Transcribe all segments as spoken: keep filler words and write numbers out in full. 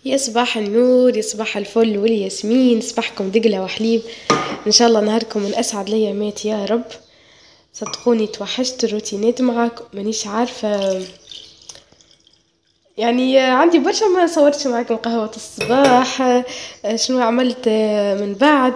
يا صباح النور، يا صباح الفل والياسمين، صباحكم دقلة وحليب. ان شاء الله نهاركم من اسعد الايامات يا رب. صدقوني توحشت الروتينات معاكم، مانيش عارفة يعني عندي برشا ما صورتش معاكم قهوة الصباح. شنو عملت من بعد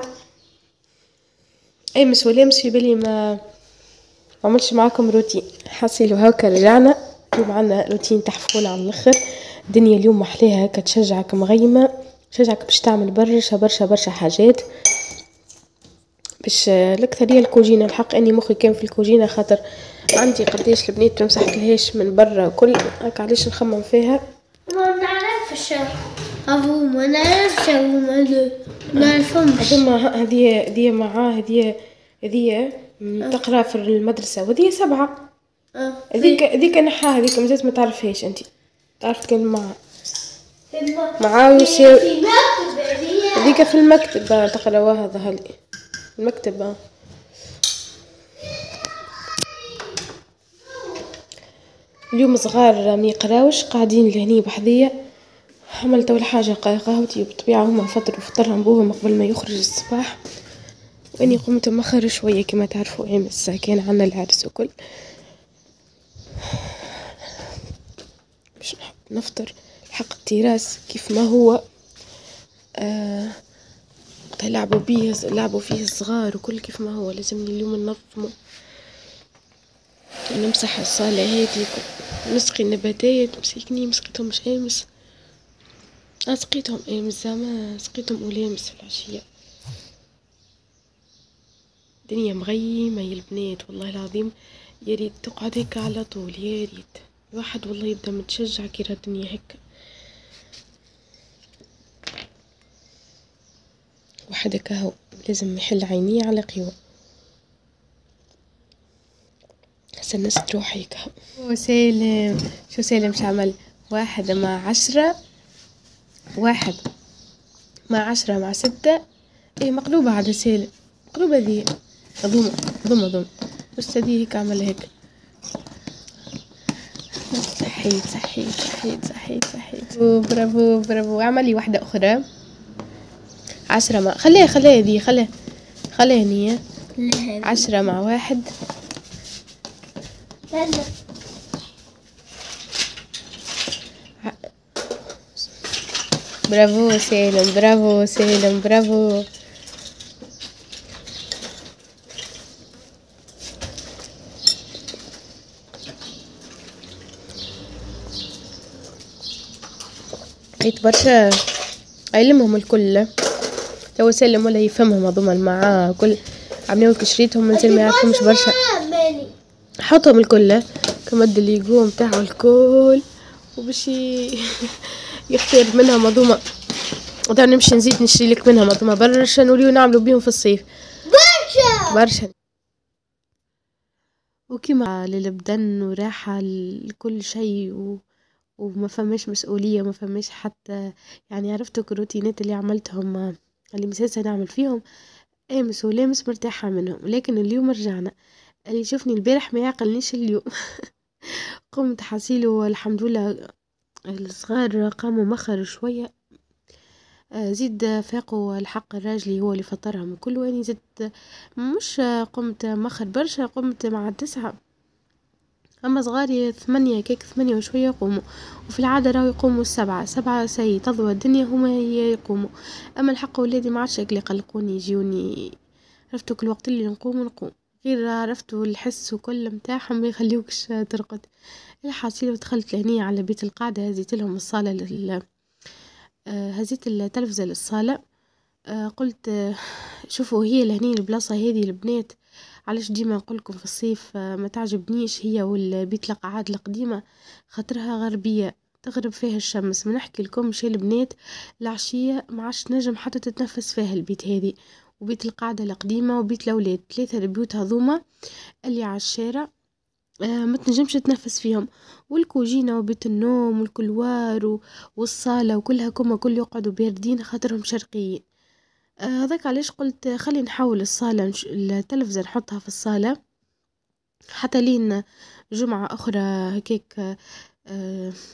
اي مسؤولية مش في بالي، ما عملتش معاكم روتين. حصيلو هاكا رجعنا اليوم عنا روتين تحفون على الاخر. الدنيا اليوم محليها هكا، تشجعك مغيمة، تشجعك باش تعمل برشا برشا برشا حاجات. باش الاكثرية الكوجينة، الحق اني مخي كان في الكوجينة، خاطر عندي قديش البنات مسحتلهاش من برا وكل هكا، علاش نخمم فيها. ما نعرفش ابو ما نعرفش ابو ما نعرفهمش. هذوما هذه هذه معاه، هذه هذه تقرا في المدرسة، وهذه سبعة. هذيك هذيك نحاها، هذيك مازالت ما تعرفهاش انت، تعرف كان معاه معاه يسير هذيك في المكتب تقراوها. ظهر لي المكتب. اليوم صغار ما يقراوش، قاعدين لهني بحذية. عملت اول حاجه قهوتي، بالطبيعه هما فطروا فطرهم بوهم قبل ما يخرج الصباح، واني قمت مخر شويه كما تعرفوا امس كان عنا العرس وكل، باش نحب نفطر. الحق التراس كيف ما هو آه لعبوا بيه، لعبوا فيه الصغار وكل كيف ما هو. لازمني اليوم ننظمه، نمسح الصالة هذي، نسقي النباتات. مسكني مسقيتهم مش امس، أنا سقيتهم امس زعما سقيتهم اول امس في العشية. الدنيا مغيمة يا البنات والله العظيم، يا ريت تقعد هيك على طول، يا ريت الواحد والله يبدا متشجع كي راه الدنيا هيك. واحد هكا لازم يحل عينيه على قهوة، هسه الناس تروح هيك. وسالم شو سالم شو عمل؟ واحد مع عشرة، واحد مع عشرة مع ستة. ايه مقلوبة على سالم، مقلوبة ذي ضم ضم ضم بس دي هيك عمل هيك. صحيت صحيت صحيت صحيت صحيت برافو برافو. عملي واحدة أخرى عشرة مع خليها خليها ذي خليها خليها نية عشرة مع واحد. برافو سالم برافو سالم برافو. عيت برشا علمهم الكل، تو سلم ولا يفهمهم هذوما معاه كل عملوا كشريتهم مازال ما يعرفهمش برشا. حطهم الكل كمد اللي يقوم تاعو الكل، وباش يختار منهم هذوما. ودا نمشي نزيد نشري لك منهم هذوما برشا، نوليو نعملوا بيهم في الصيف برشا برشا. وكيما للبدن وراحة لكل شيء و... وما فماش مسؤولية، ما فماش حتى يعني عرفتوا الروتينات اللي عملتهم اللي مسلسل نعمل فيهم ايه مسؤولية مش مرتاحة منهم. لكن اليوم رجعنا، اللي يشوفني البارح ما يعقلنيش اليوم. قمت حصيله الحمد لله، الصغار قاموا مخر شوية، زيد فاقوا الحق الراجلي هو اللي فطرهم كل واني زدت مش قمت مخر برشا، قمت مع التسعة. اما صغاري ثمانية كيك ثمانية وشوية يقوموا، وفي العادة راهو يقوموا السبعة سبعة سي تضوى الدنيا هما يقوموا. اما الحق ولادي ما عادش اللي يقلقوني يجوني، عرفتوا كل وقت اللي نقوم نقوم، غير عرفتوا الحس وكل متاعهم ما يخليوكش ترقد. الحاصيل دخلت لهني على بيت القاعدة، هزيت لهم الصالة لل آه هزيت التلفزة للصالة. آه قلت آه شوفوا هي لهني البلاصة هذه البنات، علاش ديما نقولكم في الصيف آه ما تعجبنيش هي والبيت القعاد القديمة، خاطرها غربية تغرب فيها الشمس. ما نحكي لكم شي البنات العشية ما عادش نجم حتى تتنفس فيها البيت هذه، وبيت القاعدة القديمة وبيت الأولاد، ثلاثة البيوت هذوما اللي على الشارع آه ما تنجمش تنفس فيهم. والكوجينة وبيت النوم والكلوار والصالة وكلها كما كل يقعدوا باردين خاطرهم شرقيين. هذاك آه علاش قلت خلي نحول الصالة التلفزة نحطها في الصالة حتى لين جمعة أخرى هكيك آه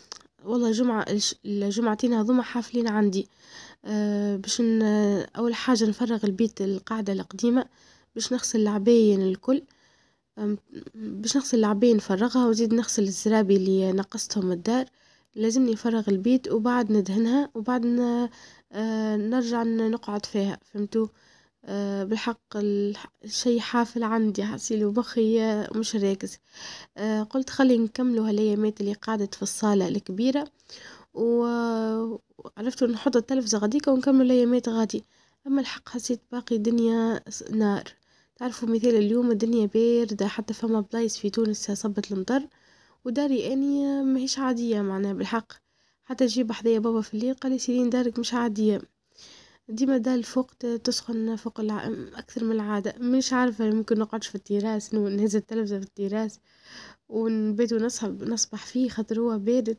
والله جمعة الش- الجمعتين هذوما حافلين عندي. أه باش ن... أول حاجة نفرغ البيت القاعدة القديمة، باش نغسل العباية الكل. أم، باش نغسل العباية نفرغها وزيد نغسل الزرابي اللي نقصتهم من الدار. لازمني نفرغ البيت وبعد ندهنها وبعد ن... أه نرجع ن- نقعد فيها، فهمتوا؟ أه بالحق الح- الشي حافل عندي، حاسيلي مخي آه، مش راكز. أه قلت خلي نكملوا هالأيامات اللي قعدت في الصالة الكبيرة، و- وعرفت نحط التلفزة غاديكا ونكمل الأيامات غادي. أما الحق حسيت باقي دنيا س- نار. تعرفوا مثال اليوم الدنيا باردة، حتى فما بلايص في تونس صبت المطر، وداري اني ماهيش عادية معناها بالحق. حتى جيب حذايا بابا في الليل قال لي سيرين دارك مش عادية، ديما دار الفوق ت- تسخن فوق الع... أكثر من العادة. مش عارفة، ممكن نقعدش في التراس، نو- نهز التلفزة في التراس ونبيتو نصحى نصبح فيه خاطر هو بارد.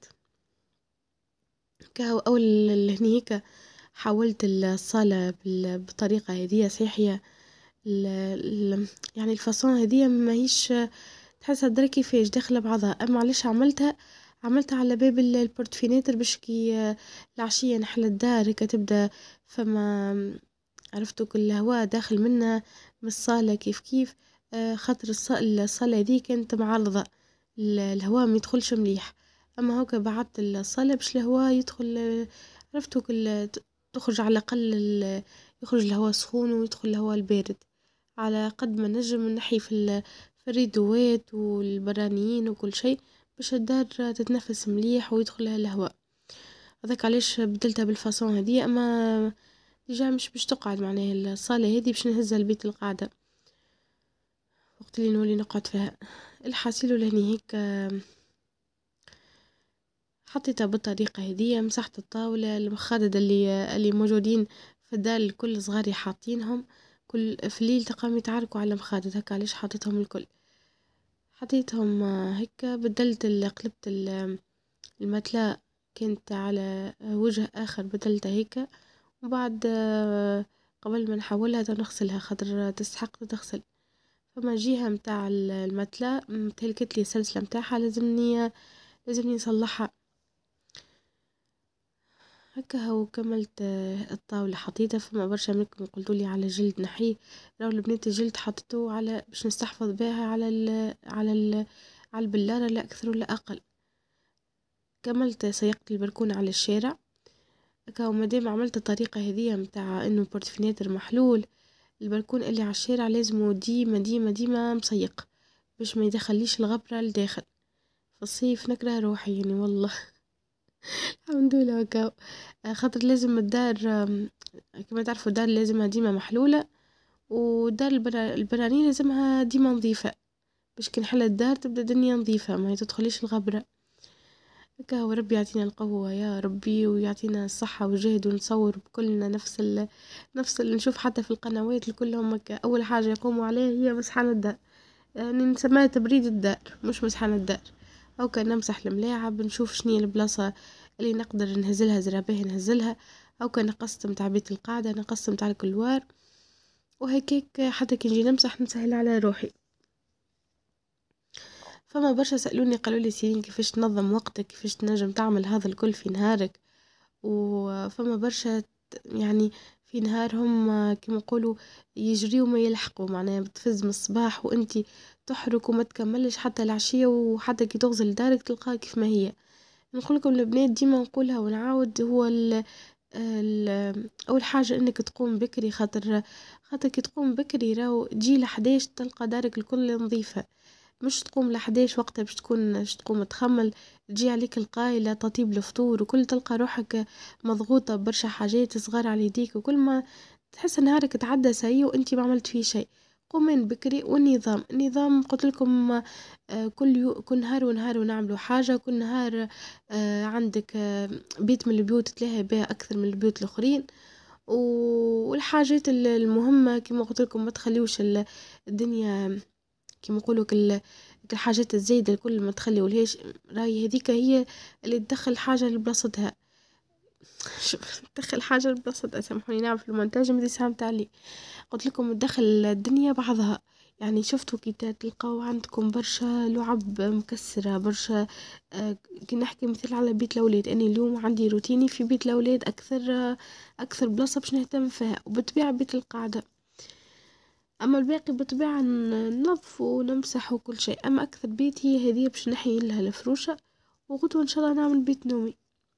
كهو أول هني هيك حولت الصالة بال- بالطريقة هذية صحيحة. ال- ال- يعني الفاصون هذية ماهيش تحسها درا كيفاش داخلة بعضها. أما علاش عملتها؟ عملتها على باب ال- البورتفيناتر باش كي العشية نحل الدار هيك تبدا فما، عرفتوا كل الهواء داخل منا من الصالة كيف كيف. آه، خاطر الص- الصالة هذي كانت معرضة، ال- الهواء ما يدخلش مليح. اما هوكا بعدت الصالة باش الهواء يدخل. آه، عرفتوا كل ت- تخرج على الاقل ال- يخرج الهواء سخون ويدخل الهواء البارد على قد ما نجم، نحي في ال- في الريدوات والبرانيين وكل شيء باش الدار تتنفس مليح ويدخلها الهواء. هذاك علاش بدلتها بالفاصون هذه. اما ديجا مش باش تقعد معناها الصالة هذي باش نهزها لبيت القعدة وقت اللي نولي نقعد فيها. الحاصل لهني هيك آه، حطيتها بالطريقة هذية، مسحت الطاولة المخدد اللي آه، اللي موجودين في الدار الكل صغاري حاطينهم، كل في الليل تقام يتعاركوا على مخدد هكا. علاش حطيتهم الكل؟ حطيتهم آه، هيك بدلت ال- قلبت ال- المتلا كانت على آه، وجه آخر، بدلتها هيك. وبعد آه، قبل ما نحولها نغسلها خاطر تستحق تغسل. فما جهة متاع ال- المتلة متهلكت لي السلسلة متاعها، لازمني لازمني نصلحها. هكا هو كملت آه، الطاولة حطيتها. فما برشا منكم قلتولي على جلد نحيه، راهو البنات الجلد حطيته على باش نستحفظ بها على ال على ال على البلارة، لا أكثر ولا أقل. كملت سيقت البركون على الشارع. هكا ومادام عملت الطريقة هذية متاع إنه بورتفيناتر محلول، البلكون اللي على الشارع لازمه ديما ديما ديما مسيق باش ما يدخليش الغبرة لداخل. في الصيف نكره روحي يعني والله. الحمد لله هكا. آه، خاطر لازم الدار آم، كما تعرفوا الدار لازمها ديما محلولة، ودار البرا- البراني لازمها ديما نظيفة باش كي نحل الدار تبدا الدنيا نظيفة ما تدخليش الغبرة. هكا وربي يعطينا القوة يا ربي ويعطينا الصحة والجهد، ونصور بكلنا نفس ال نفس اللي نشوف حتى في القنوات كلهم هكا. أول حاجة يقوموا عليها هي مسحان الدار، يعني نسميها تبريد الدار مش مسحان الدار. أو كان نمسح الملاعب نشوف شنيا البلاصة اللي نقدر نهزلها زرابيه نهزلها، أو كان نقسم متاع بيت القاعدة نقسم متاع الكلوار، وهيك حتى كي نجي نمسح نسهل على روحي. فما برشا سألوني قالوا لي سيرين كيفاش تنظم وقتك، كيفاش تنجم تعمل هذا الكل في نهارك. وفما برشا ت- يعني في نهارهم آه، كما نقولوا يجري وما يلحقوا، معناها بتفز من الصباح وانتي تحرك وما تكملش حتى العشية، وحتى كي تغزل دارك تلقاها كيف ما هي. نقول لكم البنات ديما نقولها ونعاود، هو ال ال اول حاجة انك تقوم بكري، خاطر خاطر كي تقوم بكري راهو تجي لحداش تلقى دارك الكل نظيفة. مش تقوم لحداش وقتها باش تكون باش تقوم تخمل، تجي عليك القايلة تطيب الفطور وكل تلقى روحك مضغوطة برشا حاجات صغار على يديك، وكل ما تحس نهارك تعدى سيء وانتي ما عملت فيه شيء. قومين بكري. والنظام النظام قلت لكم آه، كل يو كل نهار ونهار ونعملوا حاجة. كل نهار آه، عندك آه، بيت من البيوت تلاقي بها أكثر من البيوت الآخرين. و- والحاجات ال- المهمة كما قلت لكم ما تخليوش ال- الدنيا كما يقولوا كل الحاجات الزايدة الكل ما تخلي ولهاش. راهي هذيك هي اللي تدخل حاجة لبلاصتها. شوف تدخل حاجة لبلاصتها، سامحوني نعم في المونتاج مدي ساهم علي. قلت لكم تدخل الدنيا بعضها، يعني شفتوا كي تلقاو عندكم برشا لعب مكسرة برشا. آه، كي نحكي مثل على بيت الأولاد، أنا اليوم عندي روتيني في بيت الأولاد أكثر، آه، أكثر بلاصة باش نهتم فيها، وبالطبيعة بيت القاعدة. أما الباقي بالطبيعة ننظف ونمسح وكل شيء، أما أكثر بيت هي هذه باش نحيي لها الفروشة، وغدوة إن شاء الله نعمل بيت نومي.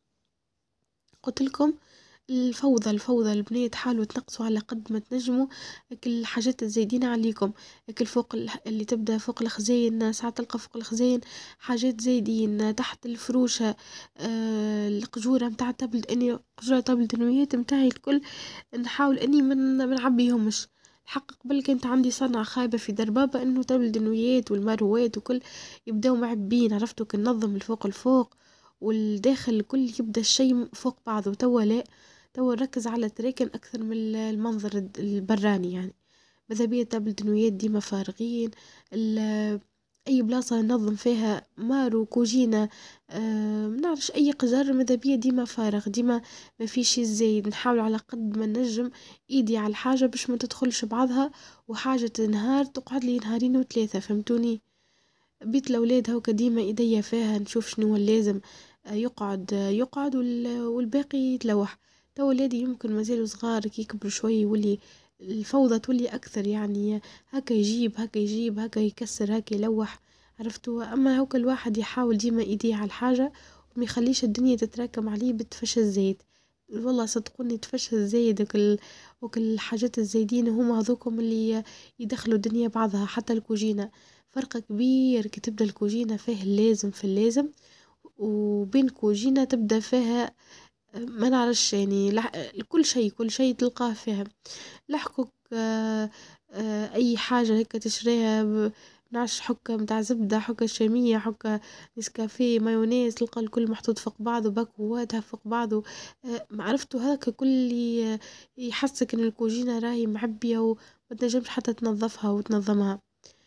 قلت لكم الفوضى الفوضى البنات، حاولوا تنقصوا على قد ما تنجموا كل الحاجات الزايدين عليكم. كل فوق ال- اللي تبدا فوق الخزاين، ساعات تلقى فوق الخزاين حاجات زايدين تحت الفروشة. آه القجورة متاع التابلت، اني قجورة تابلت النويات متاعي الكل نحاول اني من ما نعبيهمش. الحق قبل كانت عندي صنعة خايبة في دربابة انه تابلت النويات والمروات وكل يبداو معبين، عرفتوا كننظم الفوق الفوق والداخل الكل يبدا الشيء فوق بعضه. توا لا، توا نركز على التراكن اكثر من ال- المنظر الد- البراني يعني. ماذا بيا تابل دنويات ديما فارغين. ال- اي بلاصة ننظم فيها مارو كوجينة، آه منعرفش اي قجر، ماذا بيا ديما فارغ، ديما ما في شي زايد. نحاول على قد ما نجم ايدي على الحاجة باش ما تدخلش بعضها، وحاجة نهار تقعد لي نهارين وثلاثة، فهمتوني؟ بيت الأولاد هوكا ديما إيديا فيها نشوف شنو اللازم آه، يقعد آه، يقعد وال- والباقي يتلوح. تو ولادي يمكن مازالوا صغار، كي يكبروا شوي يولي الفوضى تولي أكثر يعني. هكا يجيب هكا يجيب هكا يكسر هكا يلوح، عرفتوا؟ أما هوكا الواحد يحاول ديما إيديه على الحاجة وما يخليش الدنيا تتراكم عليه بالتفشى الزايد. والله صدقوني تفشى الزايد وكل وكل الحاجات الزايدين هما هذوكم اللي يدخلوا الدنيا بعضها. حتى الكوجينة فرق كبير، كي تبدا الكوجينة فيه اللازم في اللازم، وبين كوجينة تبدا فيها ما نعرفش يعني لح... كل شيء كل شيء تلقاه فيها. لحقك آه آه اي حاجة هيك تشريها ب- نعرفش، حكة متاع زبدة، حكة شامية، حكة نسكافيه، مايونيز، تلقى الكل محطوط فوق بعضه، باكواتها فوق بعضه. آه معرفته هذاك كل ي- يحسك ان الكوجينة راهي معبية وما تنجمش حتى تنظفها وتنظمها.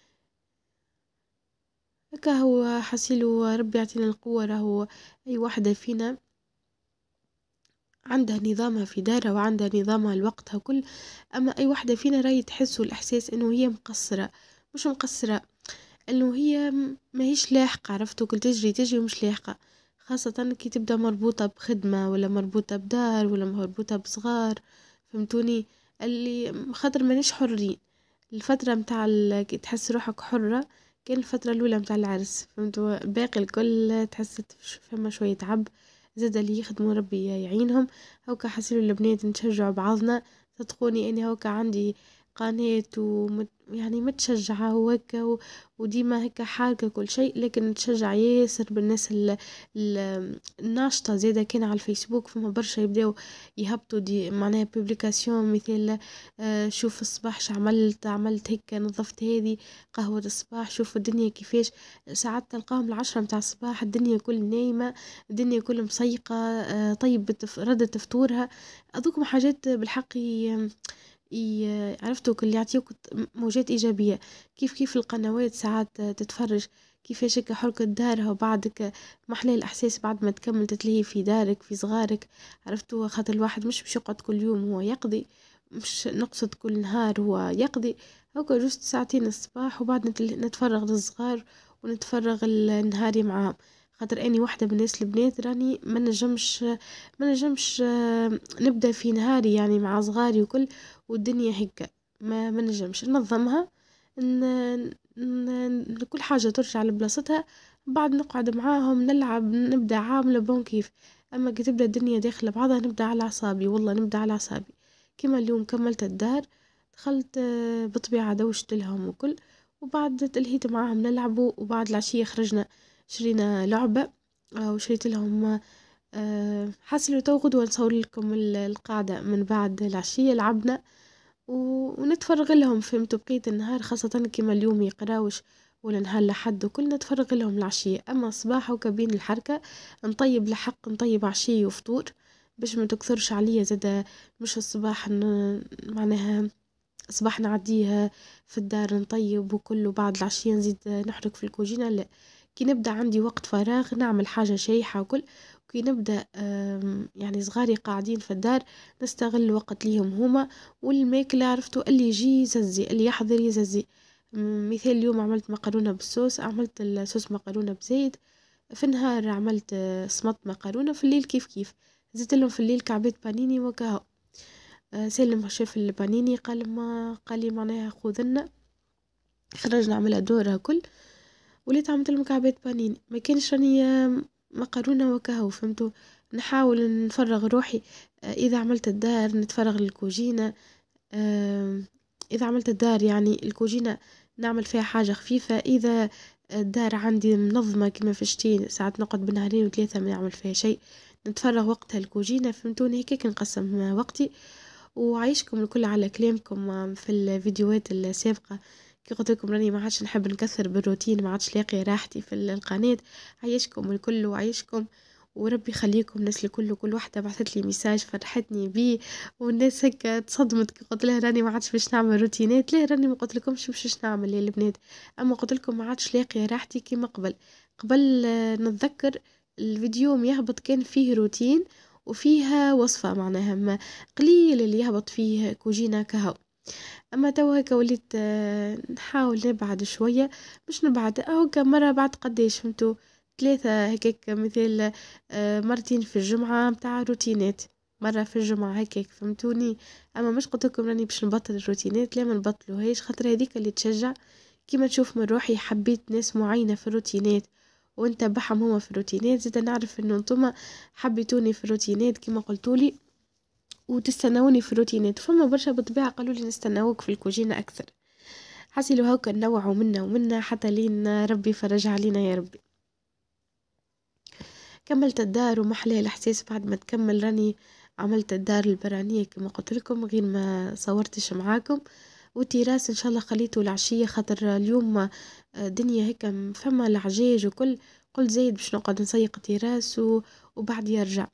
هكا هو حسيلو ربي يعطينا القوة. راهو أي واحدة فينا عندها نظامها في دارها وعندها نظامها لوقتها كل. أما أي واحدة فينا راهي تحسوا الإحساس إنه هي مقصرة، مش مقصرة، إنه هي م- ماهيش لاحقة، عرفتوا؟ كل تجري تجري ومش لاحقة، خاصة كي تبدأ مربوطة بخدمة ولا مربوطة بدار ولا مربوطة بصغار، فهمتوني؟ اللي خاطر مانيش حرين. الفترة متاع ال- كي تحس روحك حرة كان الفترة الأولى متاع العرس، فهمتوا؟ الباقي الكل تحس تفش- فما شوية تعب. زاد اللي يخدموا ربي يعينهم. هوكا حسيلو البنات نشجعوا بعضنا. صدقوني اني هوكا عندي قناة ومت يعني متشجعة وهكا و- وديما هكا حاجة كل شيء، لكن نتشجع ياسر بالناس ال- ال- الناشطة. زيادة كان على الفيسبوك فما برشا يبداو يهبطوا دي معناها بوبليكاسيون، مثل آه شوف الصباح شعملت، عملت هيك، نظفت هذه قهوة الصباح، شوف الدنيا كيفاش. ساعات تلقاهم العشرة متاع الصباح الدنيا كل نايمة، الدنيا كل مسيقة، آه طيب بتف... ردت فطورها. أذوكم حاجات بالحق ي... ي... عرفتوا كل يعطيوك موجات إيجابية. كيف كيف القنوات ساعات تتفرج كيفاش هيك حركة دارها، وبعدك محلى الإحساس بعد ما تكمل تتلهي في دارك في صغارك. عرفتوا؟ خاطر الواحد مش باش يقعد كل يوم هو يقضي، مش نقصد كل نهار هو يقضي. هوكا جوست ساعتين الصباح وبعد نتل- نتفرغ للصغار ونتفرغ النهاري معاهم. خاطر اني واحدة من الناس البنات راني ما نجمش ما نجمش آه، نبدا في نهاري يعني مع صغاري وكل، والدنيا هيك ما ما نجمش ننظمها. ن... ن... كل حاجة ترجع لبلاصتها، بعد نقعد معاهم نلعب نبدا عاملة بون كيف. اما كي تبدا الدنيا داخلة بعضها نبدا على اعصابي، والله نبدا على اعصابي. كما اليوم كملت الدار، دخلت آه، بطبيعة دوشت لهم وكل، وبعد تلهيت معاهم نلعبوا، وبعد العشية خرجنا شرينا لعبة، آه، وشريت لهم آه، حاسة لو تو غدوة نصور لكم ال- القاعدة من بعد العشية لعبنا و- ونتفرغ لهم. فهمتوا؟ بقية النهار خاصة كما اليوم يقراوش ولا نهار لحد وكل نتفرغ لهم العشية. أما الصباح وكبين الحركة نطيب لحق نطيب عشية وفطور باش ما تكثرش عليا زادة. مش الصباح ن- معناها صباح نعديها في الدار نطيب وكله، بعد العشية نزيد نحرك في الكوجينة. لا، كي نبدأ عندي وقت فراغ نعمل حاجة شايحة وكل، كي نبدأ آم، يعني صغاري قاعدين في الدار نستغل وقت ليهم هما، والماكلة عرفتوا اللي يجي يززي اللي يحضر يززي. مثال اليوم عملت مكرونة بالصوص، عملت الصوص مكرونة بزيت، في النهار عملت صمت مكرونة، في الليل كيف كيف زدت لهم في الليل كعبات بانيني وكهو. سالم شاف البانيني قال ما قال لي معناها خذلنا، خرجنا عملها دورها كل، وليت عملت لهم كعبات بانيني، ما كانش راني مكرونة وكهو فهمتوا. نحاول نفرغ روحي، اذا عملت الدار نتفرغ للكوجينة، اذا عملت الدار يعني الكوجينة نعمل فيها حاجة خفيفة، اذا الدار عندي منظمة كما في الشتين ساعات نقعد بنهارين وثلاثة ما نعمل فيها شيء، نتفرغ وقتها الكوجينة فهمتوني. هيك نقسم وقتي، وعايشكم الكل على كلامكم في الفيديوهات السابقة كي قلت لكم راني ما عادش نحب نكثر بالروتين، ما عادش لاقي راحتي في القناة. عايشكم الكل وعايشكم، وربي يخليكم الناس الكل. كل واحدة بعثت لي ميساج فرحتني بيه، والناس هيك تصدمت كي قلت لها راني ما عادش باش نعمل روتينات. ليه راني ما قلت لكمش باش نعمل يا البنات، اما قلت لكم ما عادش لاقي راحتي كيما قبل. قبل نتذكر الفيديو يهبط كان فيه روتين وفيها وصفة، معناها ما قليل اللي يهبط فيه كوجينة كهو. اما تو هكا وليت نحاول نبعد شوية، مش نبعد هكا مرة بعد قديش فهمتوا، ثلاثة هكاك مثل مرتين في الجمعة متاع روتينات، مرة في الجمعة هكاك فهمتوني. اما مش قلت لكم راني باش نبطل الروتينات، لا ما نبطلوهاش، خاطر هذيك اللي تشجع. كيما نشوف من روحي حبيت ناس معينة في الروتينات وانت بحهم هما في الروتينات، زيدا نعرف انه انتم حبيتوني في الروتينات كيما قلتولي وتستناوني في الروتينات. فما برشا بالطبيعة قالوا لي نستناوك في الكوجينة اكثر، حسيلو هاكا نوعوا منا ومنا حتى لين ربي فرج علينا يا ربي. كملت الدار ومحلاه الاحساس بعد ما تكمل، راني عملت الدار البرانية كما قلت لكم غير ما صورتش معاكم، والتراس ان شاء الله خليته العشية خاطر اليوم دنيا هيك فما العجاج وكل، قلت زايد باش نقعد نسيق التراس وبعد يرجع.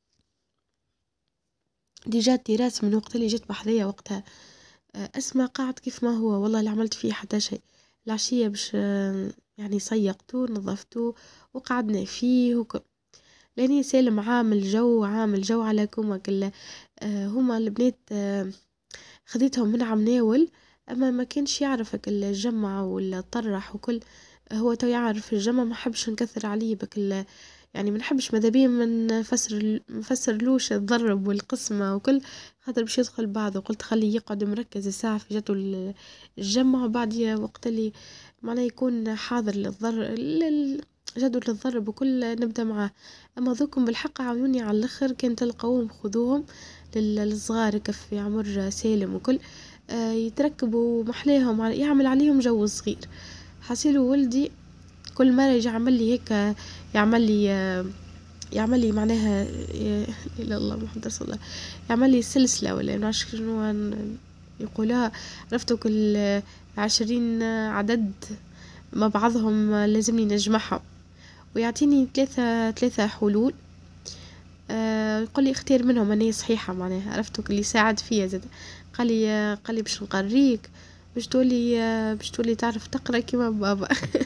ديجا التراس من وقت اللي جيت بحذية وقتها اسمع قاعد كيف ما هو، والله اللي عملت فيه حتى شيء. العشية باش يعني صيقته نظفته وقعدنا فيه وكل، لاني سالم عامل جو عامل جو على كوما كله. آه هما البنات آه خذيتهم من عمناول، اما ما كانش يعرفك الجمع والطرح وكل. هو تو يعرف الجمع، ما حبش نكثر عليه بكل يعني، ما نحبش ماذا من نفسر نفسرلوش الضرب والقسمة وكل، خاطر باش يدخل بعض. وقلت خليه يقعد مركز الساعة في جاتو الجمع، وبعد وقت اللي معناه يكون حاضر للضرب جدول للضرب وكل نبدا معاه. اما ذوكم بالحق عاونوني على الاخر، كان تلقوهم خذوهم للصغار كف في عمر سالم وكل، آه يتركبوا محلاهم يعمل عليهم جو صغير. حسيلو ولدي كل مرة يجي يعمل لي هيك، يعمل لي يعمل لي معناها الى الله محمد رسول الله، يعمل لي سلسلة ولا ما نعرفش شنو يقولها، عرفتوا كل عشرين عدد مع بعضهم لازمني نجمعهم، ويعطيني ثلاثة ثلاثة حلول. آه يقول لي اختار منهم اني صحيحة، معناها عرفتوا اللي ساعد فيا زاد. قال لي قال لي باش نقريك باش تولي باش تولي تعرف تقرا كيما بابا.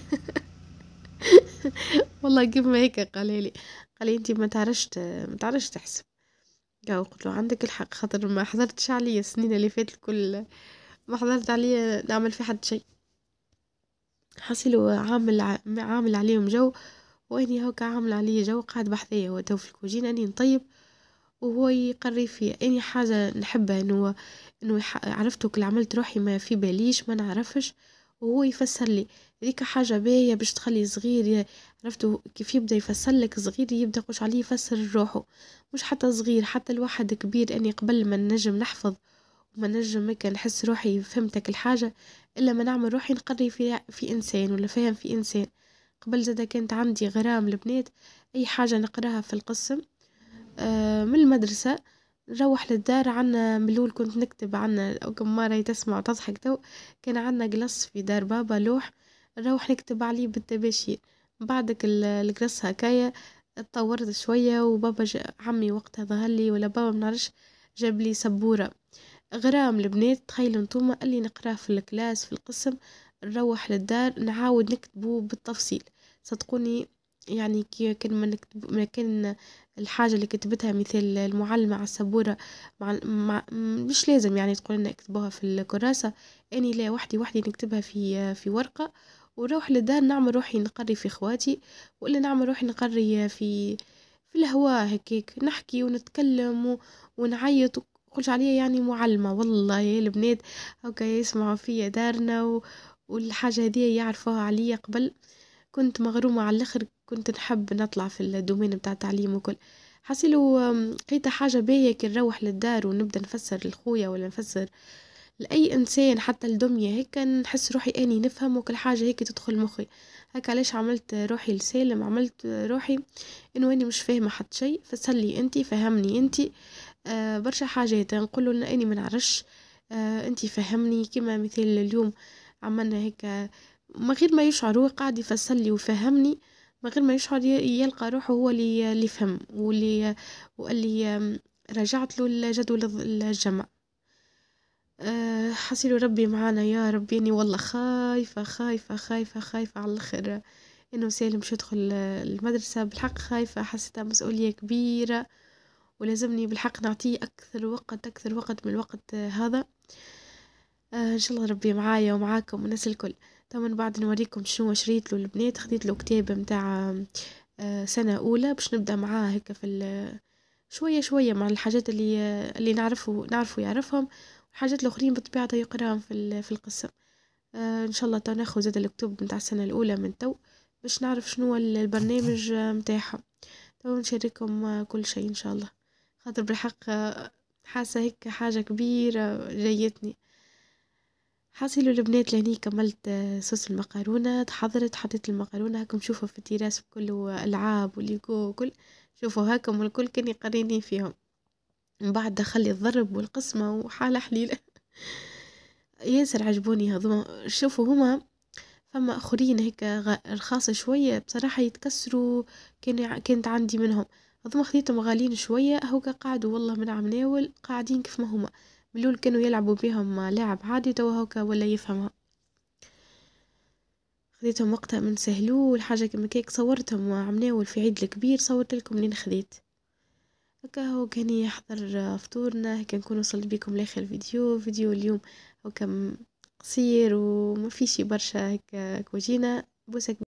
والله كيما هيك قال لي قال لي انت ما تعرفش ما تعرفش تحسب. قلت له عندك الحق، خاطر ما حضرتش عليا السنين اللي فاتت الكل، ما حضرت عليا نعمل في حد شيء. حصلوا عامل عامل عليهم جو، واني هوكا عامل عليه جو، قاعد بحذايا هو تو في الكوجين اني نطيب وهو يقري فيا. اني حاجه نحبها انه انه عرفتوا كل عملت روحي ما في باليش ما نعرفش، وهو يفسر لي. هذيك حاجه باهيه باش تخلي صغير، عرفتوا كيف يبدا يفسر لك صغير، يبدا قش عليه يفسر روحه، مش حتى صغير حتى الواحد كبير. اني قبل ما نجم نحفظ وما نجم هيك نحس روحي فهمتك الحاجه الا ما نعمل روحي نقري في في انسان ولا فاهم في انسان. قبل زادا كانت عندي غرام البنات، اي حاجه نقراها في القسم آه من المدرسه نروح للدار. عنا ملول كنت نكتب عنا، او كم مره تسمع وتضحك تو، كان عنا قلص في دار بابا لوح نروح نكتب عليه بالتباشير. بعدك القلص هكايا اتطورت شويه، وبابا عمي وقتها ظهر لي ولا بابا منعرفش جاب لي سبوره غرام البنات. تخيلوا انتوما اللي نقراه في الكلاس في القسم نروح للدار نعاود نكتبه بالتفصيل. صدقوني يعني كي كان ما نكتب ما كان الحاجة اللي كتبتها مثل المعلمة على السبورة مع, مع مش لازم يعني تقول لنا اكتبوها في الكراسة، اني لا وحدي وحدي نكتبها في في ورقة، ونروح للدار نعمل روحي نقري في اخواتي، ولا نعمل روحي نقري في في الهواء هكيك نحكي ونتكلم و... ونعيط وقلش عليا يعني معلمة. والله يا البنات هكا يسمعوا فيا دارنا و... والحاجة هذه يعرفوها عليا قبل. كنت مغرومة على الاخر، كنت نحب نطلع في الدومين بتاع التعليم وكل. حسيلو لقيت حاجة باهية كي نروح للدار ونبدأ نفسر لخويا ولا نفسر لأي إنسان حتى الدمية هيك، نحس روحي أني نفهم وكل حاجة هيك تدخل مخي. هيك علاش عملت روحي لسالم، عملت روحي إنه أني مش فاهمة حتى شيء، فسلي أنتي فهمني أنتي. آه برشا حاجات نقوله إن أني منعرفش، آه أنتي فهمني. كما مثل اليوم عملنا هيك من غير ما يشعر، هو قاعد يفسرلي ويفهمني من غير ما يشعر، ي- يلقى روحه هو اللي اللي فهم واللي واللي آم، رجعت له الجدول الجمع. أه حسيلو ربي معانا يا ربي. اني والله خايفة خايفة خايفة خايفة على الاخر انه سالم مش يدخل المدرسة. بالحق خايفة، حسيتها مسؤولية كبيرة ولازمني بالحق نعطيه اكثر وقت اكثر وقت من الوقت هذا. أه ان شاء الله ربي معايا ومعاكم والناس الكل. طبعا بعد نوريكم شنو شريت له البنات. خديت له كتاب متاع أه سنة اولى باش نبدأ معاه هيك في شوية شوية مع الحاجات اللي اللي نعرفه نعرفه يعرفهم، والحاجات الأخرين بطبيعته يقراهم في في القسم. آه إن شاء الله تو ناخذ زاد الكتب متاع السنة الأولى من تو باش نعرف شنو البرنامج متاعهم. تو نشارككم آه، كل شيء إن شاء الله، خاطر بالحق آه، حاسة هيك حاجة كبيرة جايتني. حاصل البنات لاني كملت آه، صوص المقارونة، تحضرت حطيت المقارونة هاكم شوفوا في التراس كله ألعاب وليجو وكل. شوفوا هاكم الكل كان يقريني فيهم. من بعد دخل لي الضرب والقسمة وحالة حليلة. ياسر عجبوني هذوما. شوفوا هما فما اخرين هيك غ- رخاصة شوية بصراحة يتكسروا، كان كانت عندي منهم. هذوما خديتهم غاليين شوية، هوكا قعدوا والله من عم ناول قاعدين كيف ما هما. باللول كانوا يلعبوا بهم لاعب عادي، توا هوكا ولا يفهمها. خديتهم وقتها من سهلول حاجة كما كيك، صورتهم عم ناول في عيد الكبير، صورت لكم منين خديت. هكا هو كان يحضر فطورنا. هكا نكون وصلت بكم لاخر الفيديو. فيديو اليوم هو كم قصير وما فيش برشا هكا كوجينا. بوسة